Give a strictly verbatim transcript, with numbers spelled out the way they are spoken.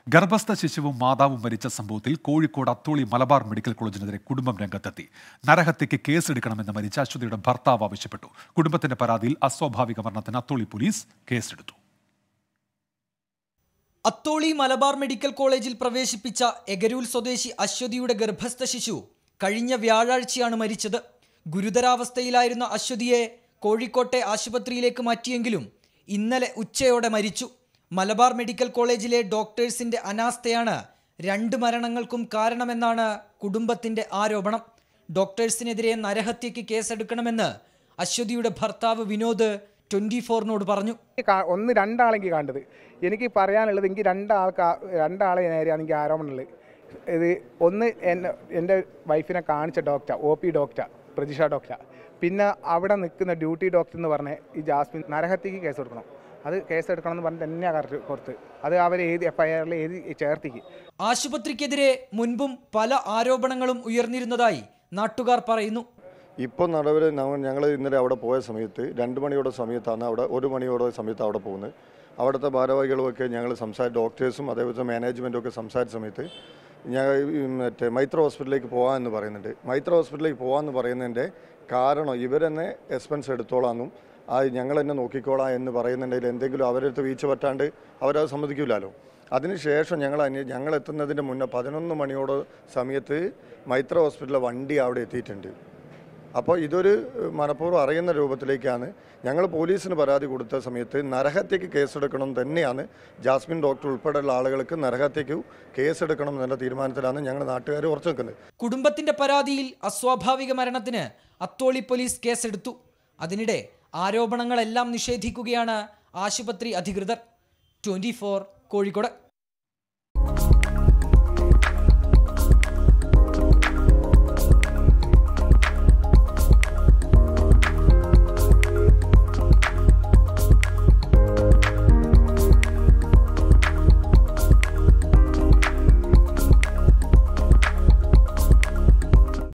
ഗർഭസ്ഥ ശിശുവും മാതാവും മരിച്ച സംഭവത്തിൽ കോഴിക്കോട് അത്തോളി മലബാർ മെഡിക്കൽ കോളേജിനെതിരെ കുടുംബം രംഗത്തെത്തി. നരഹത്യയ്ക്ക് കേസെടുക്കണമെന്ന് മരിച്ച അശ്വതിയുടെ ഭർത്താവ് ആവശ്യപ്പെട്ടു. കുടുംബത്തിന്റെ പരാതിയിൽ അസ്വാഭാവിക മരണത്തിന് അത്തോളി പോലീസ് കേസെടുത്തു. അത്തോളി മലബാർ മെഡിക്കൽ കോളേജിൽ പ്രവേശിപ്പിച്ച എഗരൂൽ സ്വദേശി അശ്വതിയുടെ ഗർഭസ്ഥ ശിശു കഴിഞ്ഞ വ്യാഴാഴ്ചയാണ് മരിച്ചത്. ഗുരുതരാവസ്ഥയിലായിരുന്ന അശ്വതിയെ കോഴിക്കോട്ടെ ആശുപത്രിയിലേക്ക് മാറ്റിയെങ്കിലും ഇന്നലെ ഉച്ചയോടെ മരിച്ചു. മലബാർ മെഡിക്കൽ കോളേജിലെ ഡോക്ടേഴ്സിന്റെ അനാസ്ഥയാണ് രണ്ട് മരണങ്ങൾക്കും കാരണമെന്നാണ് കുടുംബത്തിന്റെ ആരോപണം. ഡോക്ടേഴ്സിനെതിരെ നരഹത്യയ്ക്ക് കേസെടുക്കണമെന്ന് അശ്വതിയുടെ ഭർത്താവ് വിനോദ് ട്വന്റി ഫോറിനോട് പറഞ്ഞു. ഒന്ന് രണ്ടാളെങ്കിൽ കണ്ടത് എനിക്ക് പറയാനുള്ളത്, എനിക്ക് രണ്ടാൾക്ക് രണ്ടാളെ നേരെയാണ് എനിക്ക് ആരോപണമുള്ളത്. ഇത് ഒന്ന് എന്നെ എൻ്റെ വൈഫിനെ കാണിച്ച doctor, O P doctor Prajisha doctor, പിന്നെ അവിടെ നിൽക്കുന്ന ഡ്യൂട്ടി ഡോക്ടർ എന്ന് പറഞ്ഞ ഈ ജാസ്മിൻ നരഹത്യയ്ക്ക് കേസ് കൊടുക്കണം. അത് കേസെടുക്കണം എന്ന് പറഞ്ഞിട്ട് തന്നെയാണ് കറക്റ്റ് പുറത്ത്. അത് അവർ ഏത് എഫ് ഐ ആറിൽ ഏത് ചേർത്തിക്ക്. ആശുപത്രിക്കെതിരെ മുൻപും പല ആരോപണങ്ങളും ഉയർന്നിരുന്നതായി നാട്ടുകാർ പറയുന്നു. ഇപ്പോൾ നിലവിൽ ഞങ്ങൾ ഇന്നലെ അവിടെ പോയ സമയത്ത് രണ്ട് മണിയോടെ സമയത്താണ് അവിടെ ഒരു മണിയോടെ സമയത്ത് അവിടെ പോകുന്നത്. അവിടുത്തെ ഭാരവാഹികളുമൊക്കെ ഞങ്ങൾ സംസാരിച്ച ഡോക്ടേഴ്സും അതേപോലെ മാനേജ്മെൻറ്റും ഒക്കെ സംസാരിച്ച സമയത്ത് ഞാൻ മറ്റേ മൈത്ര ഹോസ്പിറ്റലിലേക്ക് പോകാമെന്ന് പറയുന്നുണ്ട്. മൈത്ര ഹോസ്പിറ്റലിലേക്ക് പോകാമെന്ന് പറയുന്നതിൻ്റെ കാരണം ഇവരെന്നെ എക്സ്പെൻസ് എടുത്തോളാമെന്നും ആ ഞങ്ങൾ തന്നെ നോക്കിക്കോളാം എന്ന് പറയുന്നുണ്ടെങ്കിൽ എന്തെങ്കിലും അവരടുത്ത് വീഴ്ച പറ്റാണ്ട് അവരത് സമ്മതിക്കില്ലല്ലോ. അതിനുശേഷം ഞങ്ങൾ ഞങ്ങൾ എത്തുന്നതിൻ്റെ മുന്നേ പതിനൊന്ന് മണിയോട് സമയത്ത് മൈത്ര ഹോസ്പിറ്റലിലെ വണ്ടി അവിടെ എത്തിയിട്ടുണ്ട്. അപ്പോൾ ഇതൊരു മനഃപൂർവ്വം അറിയുന്ന രൂപത്തിലേക്കാണ്. ഞങ്ങൾ പോലീസിന് പരാതി കൊടുത്ത സമയത്ത് നരഹത്യയ്ക്ക് കേസെടുക്കണം തന്നെയാണ്. ജാസ്മിൻ ഡോക്ടർ ഉൾപ്പെടെയുള്ള ആളുകൾക്ക് നരഹത്യയ്ക്ക് കേസെടുക്കണം എന്നുള്ള തീരുമാനത്തിലാണ് ഞങ്ങൾ നാട്ടുകാർ ഉറച്ചു നിൽക്കുന്നത്. കുടുംബത്തിന്റെ പരാതിയിൽ അസ്വാഭാവിക മരണത്തിന് അത്തോളി പോലീസ് കേസെടുത്തു. അതിനിടെ ആരോപണങ്ങളെല്ലാം നിഷേധിക്കുകയാണ് ആശുപത്രി അധികൃതർ. Twenty four Kozhikode.